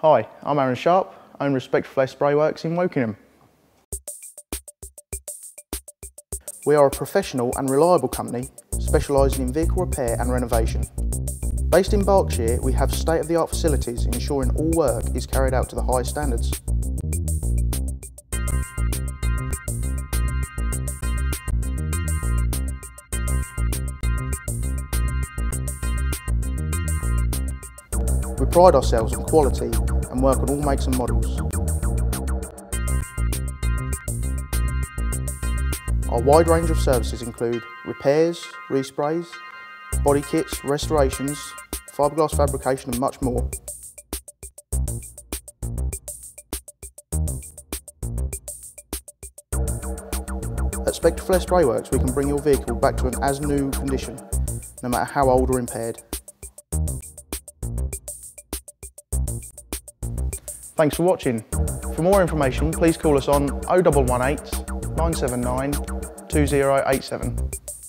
Hi, I'm Aaron Sharp, owner of Spectraflare Sprayworks in Wokingham. We are a professional and reliable company specialising in vehicle repair and renovation. Based in Berkshire, we have state-of-the-art facilities ensuring all work is carried out to the highest standards. We pride ourselves on quality and work on all makes and models. Our wide range of services include repairs, resprays, body kits, restorations, fiberglass fabrication and much more. At Spectraflare Sprayworks we can bring your vehicle back to an as-new condition, no matter how old or impaired. Thanks for watching. For more information, please call us on 0118 979 2087.